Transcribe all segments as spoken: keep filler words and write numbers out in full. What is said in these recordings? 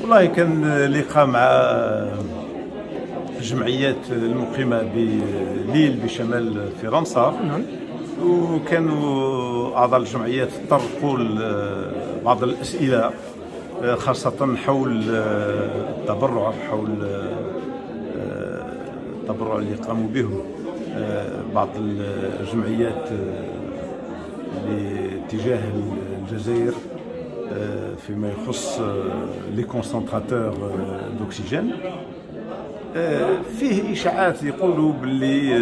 والله كان لقاء مع جمعيات المقيمة بليل بشمال فرنسا. نعم. وكانوا أعضاء الجمعيات تطرقوا بعض الأسئلة خاصة حول التبرع، حول التبرع اللي قاموا به بعض الجمعيات لاتجاه الجزائر فيما يخص لي كونسنتراتور دوكسيجين. فيه اشاعات يقولوا باللي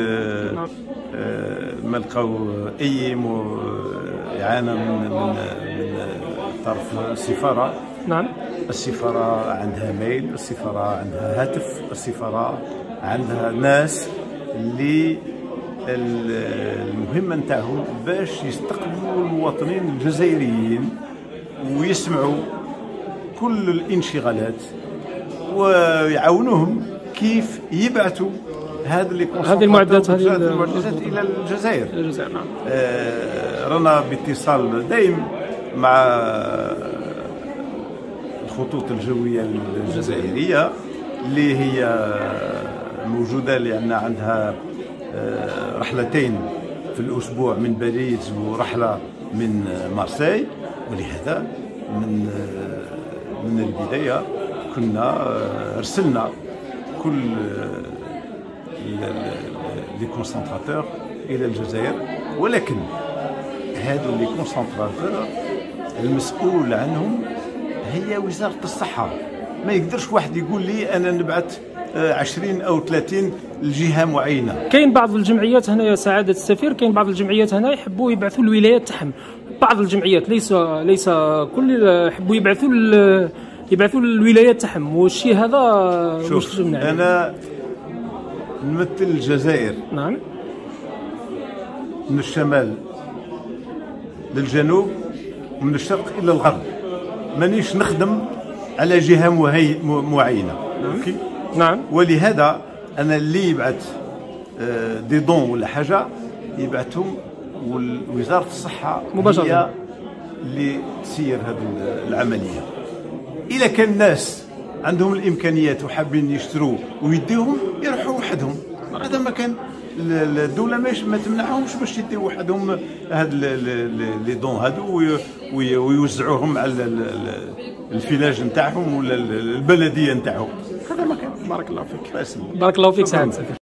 ما لقاو اي اعانه من من من طرف السفاره. نعم. السفاره عندها ميل، السفاره عندها هاتف، السفاره عندها ناس اللي المهمه نتاعهم باش يستقبلوا المواطنين الجزائريين ويسمعوا كل الانشغالات ويعاونوهم كيف يبعثوا هذه هذه المعدات هذه المعدات الى الجزائر. الجزائر نعم. آه رانا باتصال دائم مع الخطوط الجويه الجزائريه اللي هي موجوده، لان عندها رحلتين في الاسبوع من باريس ورحله من مارسي، ولهذا من من البدايه كنا ارسلنا كل لي كونسنتراتور الى الجزائر. ولكن هادو لي كونسنتراتور المسؤول عنهم هي وزاره الصحه. ما يقدرش واحد يقول لي انا نبعث عشرين او ثلاثين لجهه معينه. كاين بعض الجمعيات هنا يا سعاده السفير، كاين بعض الجمعيات هنا يحبوا يبعثوا الولايات تاعهم. بعض الجمعيات ليس ليس كل يحبوا يبعثوا يبعثوا الولايات تاعهم، والشيء هذا شوف انا نمثل الجزائر. نعم. من الشمال للجنوب ومن الشرق الى الغرب، مانيش نخدم على جهه معينه. نعم. نعم. ولهذا انا اللي يبعث دي دون ولا حاجه يبعثهم، ووزاره الصحه مباشره هي اللي تسير هذه العمليه. اذا كان الناس عندهم الامكانيات وحابين يشتروا ويديهم يروحوا وحدهم، هذا ما كان الدوله ماش ما تمنعهمش باش يديو وحدهم هاد لي دون هادو ويوزعوهم على الفلاج نتاعهم ولا البلديه نتاعهم. هذا ما كان. بارك الله فيك. بارك الله فيك سعاده السفير.